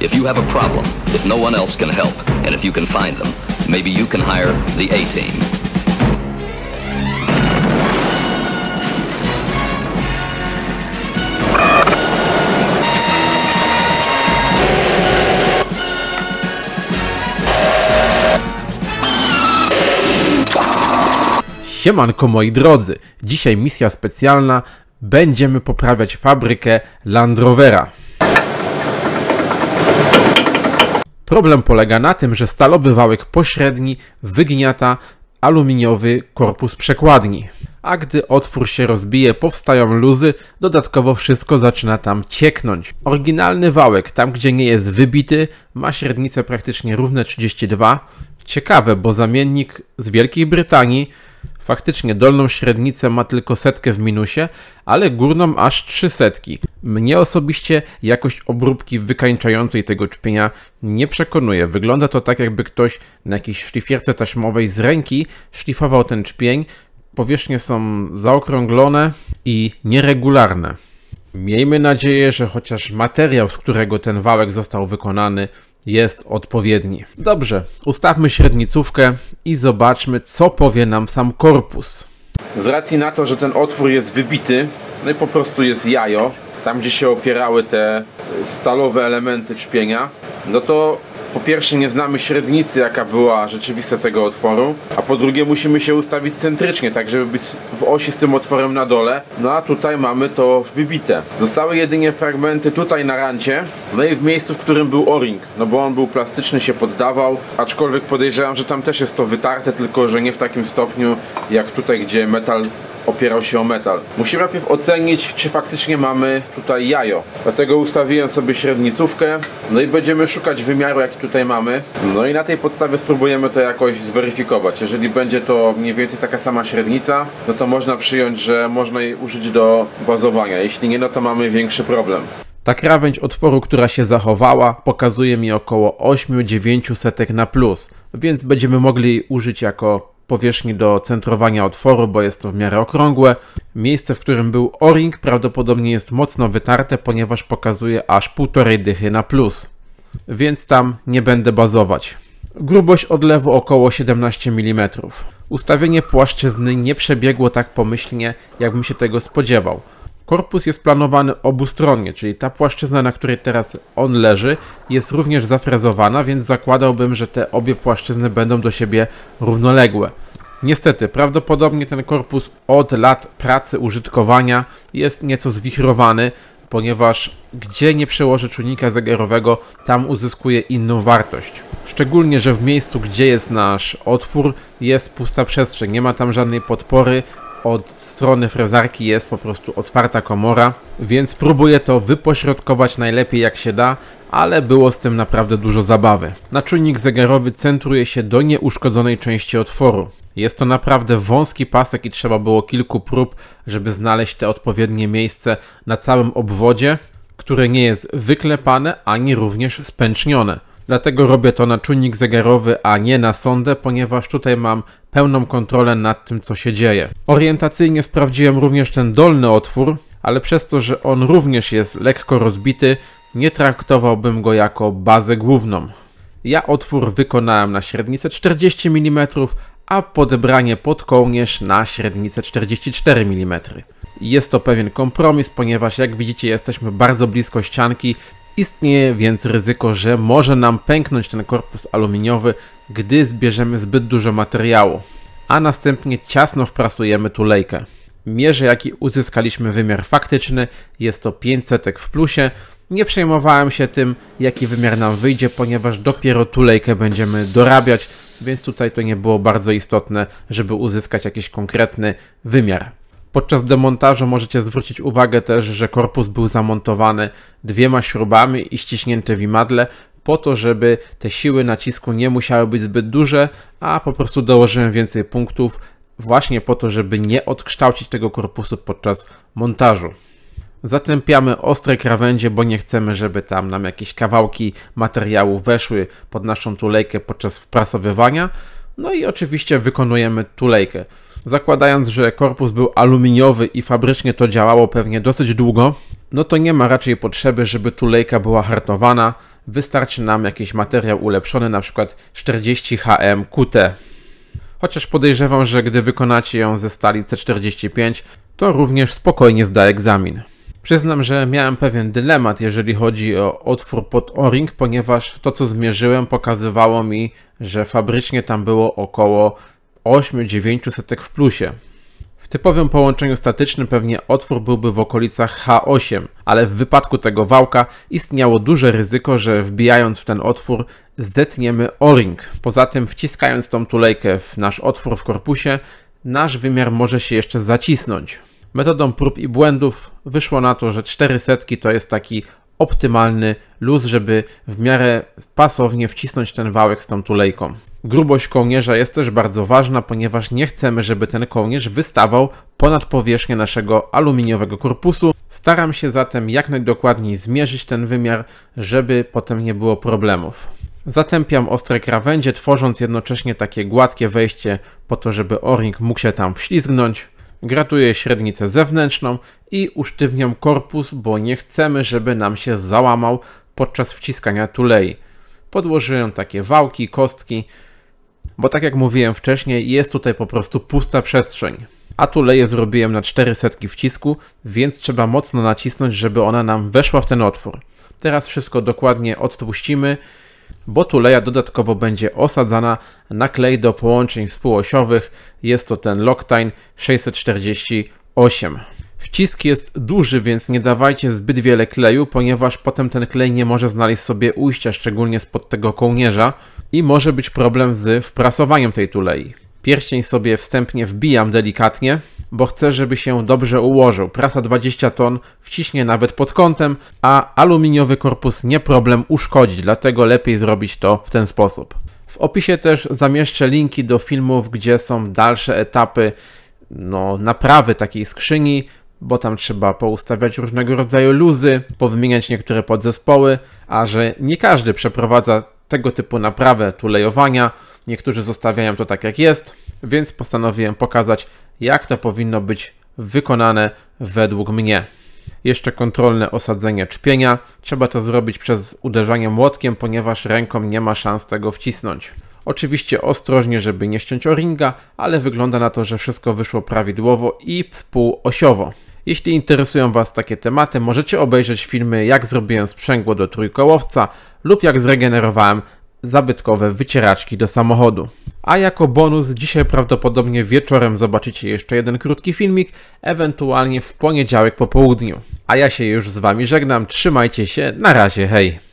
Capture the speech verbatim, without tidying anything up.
If you have a problem, if no one else can help, and if you can find them, maybe you can hire the A-Team. Siemanko moi drodzy, dzisiaj misja specjalna, będziemy poprawiać fabrykę Land Rovera. Problem polega na tym, że stalowy wałek pośredni wygniata aluminiowy korpus przekładni. A gdy otwór się rozbije, powstają luzy, dodatkowo wszystko zaczyna tam cieknąć. Oryginalny wałek, tam gdzie nie jest wybity, ma średnicę praktycznie równe trzydzieści dwa. Ciekawe, bo zamiennik z Wielkiej Brytanii faktycznie dolną średnicę ma tylko setkę w minusie, ale górną aż trzy setki. Mnie osobiście jakość obróbki wykańczającej tego czpienia nie przekonuje. Wygląda to tak, jakby ktoś na jakiejś szlifierce taśmowej z ręki szlifował ten czpień. Powierzchnie są zaokrąglone i nieregularne. Miejmy nadzieję, że chociaż materiał, z którego ten wałek został wykonany, jest odpowiedni. Dobrze, ustawmy średnicówkę i zobaczmy, co powie nam sam korpus. Z racji na to, że ten otwór jest wybity, no i po prostu jest jajo, tam gdzie się opierały te stalowe elementy czpienia, no to po pierwsze nie znamy średnicy, jaka była rzeczywista tego otworu, a po drugie musimy się ustawić centrycznie, tak żeby być w osi z tym otworem na dole, no a tutaj mamy to wybite. Zostały jedynie fragmenty tutaj na rancie, no i w miejscu, w którym był o-ring, no bo on był plastyczny, się poddawał, aczkolwiek podejrzewam, że tam też jest to wytarte, tylko że nie w takim stopniu jak tutaj, gdzie metal opierał się o metal. Musimy najpierw ocenić, czy faktycznie mamy tutaj jajo. Dlatego ustawiłem sobie średnicówkę, no i będziemy szukać wymiaru, jaki tutaj mamy. No i na tej podstawie spróbujemy to jakoś zweryfikować. Jeżeli będzie to mniej więcej taka sama średnica, no to można przyjąć, że można jej użyć do bazowania. Jeśli nie, no to mamy większy problem. Ta krawędź otworu, która się zachowała, pokazuje mi około osiem do dziewięciu setek na plus, więc będziemy mogli jej użyć jako powierzchni do centrowania otworu, bo jest to w miarę okrągłe. Miejsce, w którym był o-ring, prawdopodobnie jest mocno wytarte, ponieważ pokazuje aż półtorej dychy na plus, więc tam nie będę bazować. Grubość odlewu około siedemnaście milimetrów. Ustawienie płaszczyzny nie przebiegło tak pomyślnie, jakbym się tego spodziewał. Korpus jest planowany obustronnie, czyli ta płaszczyzna, na której teraz on leży, jest również zafrezowana, więc zakładałbym, że te obie płaszczyzny będą do siebie równoległe. Niestety, prawdopodobnie ten korpus od lat pracy, użytkowania jest nieco zwichrowany, ponieważ gdzie nie przełożę czujnika zegarowego, tam uzyskuje inną wartość. Szczególnie, że w miejscu, gdzie jest nasz otwór, jest pusta przestrzeń, nie ma tam żadnej podpory. Od strony frezarki jest po prostu otwarta komora, więc próbuję to wypośrodkować najlepiej jak się da, ale było z tym naprawdę dużo zabawy. Na czujnik zegarowy centruje się do nieuszkodzonej części otworu. Jest to naprawdę wąski pasek i trzeba było kilku prób, żeby znaleźć te odpowiednie miejsce na całym obwodzie, które nie jest wyklepane ani również spęcznione. Dlatego robię to na czujnik zegarowy, a nie na sondę, ponieważ tutaj mam pełną kontrolę nad tym, co się dzieje. Orientacyjnie sprawdziłem również ten dolny otwór, ale przez to, że on również jest lekko rozbity, nie traktowałbym go jako bazę główną. Ja otwór wykonałem na średnicę czterdzieści milimetrów, a podebranie pod kołnierz na średnicę czterdzieści cztery milimetry. Jest to pewien kompromis, ponieważ jak widzicie jesteśmy bardzo blisko ścianki. Istnieje więc ryzyko, że może nam pęknąć ten korpus aluminiowy, gdy zbierzemy zbyt dużo materiału, a następnie ciasno wprasujemy tulejkę. Mierzę, jaki uzyskaliśmy wymiar faktyczny, jest to pięć setek w plusie. Nie przejmowałem się tym, jaki wymiar nam wyjdzie, ponieważ dopiero tulejkę będziemy dorabiać, więc tutaj to nie było bardzo istotne, żeby uzyskać jakiś konkretny wymiar. Podczas demontażu możecie zwrócić uwagę też, że korpus był zamontowany dwiema śrubami i ściśnięty w imadle, po to, żeby te siły nacisku nie musiały być zbyt duże, a po prostu dołożyłem więcej punktów właśnie po to, żeby nie odkształcić tego korpusu podczas montażu. Zatępiamy ostre krawędzie, bo nie chcemy, żeby tam nam jakieś kawałki materiału weszły pod naszą tulejkę podczas wprasowywania. No i oczywiście wykonujemy tulejkę. Zakładając, że korpus był aluminiowy i fabrycznie to działało pewnie dosyć długo, no to nie ma raczej potrzeby, żeby tulejka była hartowana, wystarczy nam jakiś materiał ulepszony, na przykład czterdzieści H M Q T. Chociaż podejrzewam, że gdy wykonacie ją ze stali C czterdzieści pięć, to również spokojnie zda egzamin. Przyznam, że miałem pewien dylemat, jeżeli chodzi o otwór pod O-ring, ponieważ to, co zmierzyłem, pokazywało mi, że fabrycznie tam było około osiem do dziewięciu setek w plusie. W typowym połączeniu statycznym pewnie otwór byłby w okolicach H osiem, ale w wypadku tego wałka istniało duże ryzyko, że wbijając w ten otwór zetniemy O-ring. Poza tym, wciskając tą tulejkę w nasz otwór w korpusie, nasz wymiar może się jeszcze zacisnąć. Metodą prób i błędów wyszło na to, że cztery setki to jest taki optymalny luz, żeby w miarę pasownie wcisnąć ten wałek z tą tulejką. Grubość kołnierza jest też bardzo ważna, ponieważ nie chcemy, żeby ten kołnierz wystawał ponad powierzchnię naszego aluminiowego korpusu. Staram się zatem jak najdokładniej zmierzyć ten wymiar, żeby potem nie było problemów. Zatępiam ostre krawędzie, tworząc jednocześnie takie gładkie wejście po to, żeby O-ring mógł się tam wślizgnąć. Gratuję średnicę zewnętrzną i usztywniam korpus, bo nie chcemy, żeby nam się załamał podczas wciskania tulei. Podłożyłem takie wałki, kostki, bo tak jak mówiłem wcześniej, jest tutaj po prostu pusta przestrzeń. A tuleję zrobiłem na cztery setki wcisku, więc trzeba mocno nacisnąć, żeby ona nam weszła w ten otwór. Teraz wszystko dokładnie odtłuścimy, bo tuleja dodatkowo będzie osadzana na klej do połączeń współosiowych. Jest to ten Loctite sześćset czterdzieści osiem. Wcisk jest duży, więc nie dawajcie zbyt wiele kleju, ponieważ potem ten klej nie może znaleźć sobie ujścia, szczególnie spod tego kołnierza i może być problem z wprasowaniem tej tulei. Pierścień sobie wstępnie wbijam delikatnie, bo chcę, żeby się dobrze ułożył. Prasa dwadzieścia ton wciśnie nawet pod kątem, a aluminiowy korpus nie problem uszkodzić, dlatego lepiej zrobić to w ten sposób. W opisie też zamieszczę linki do filmów, gdzie są dalsze etapy no, naprawy takiej skrzyni, bo tam trzeba poustawiać różnego rodzaju luzy, powymieniać niektóre podzespoły, a że nie każdy przeprowadza tego typu naprawę tulejowania, niektórzy zostawiają to tak jak jest, więc postanowiłem pokazać, jak to powinno być wykonane według mnie. Jeszcze kontrolne osadzenie czpienia. Trzeba to zrobić przez uderzanie młotkiem, ponieważ ręką nie ma szans tego wcisnąć. Oczywiście ostrożnie, żeby nie ściąć O-ringa, ale wygląda na to, że wszystko wyszło prawidłowo i współosiowo. Jeśli interesują Was takie tematy, możecie obejrzeć filmy, jak zrobiłem sprzęgło do trójkołowca lub jak zregenerowałem zabytkowe wycieraczki do samochodu. A jako bonus dzisiaj prawdopodobnie wieczorem zobaczycie jeszcze jeden krótki filmik, ewentualnie w poniedziałek po południu. A ja się już z Wami żegnam, trzymajcie się, na razie, hej!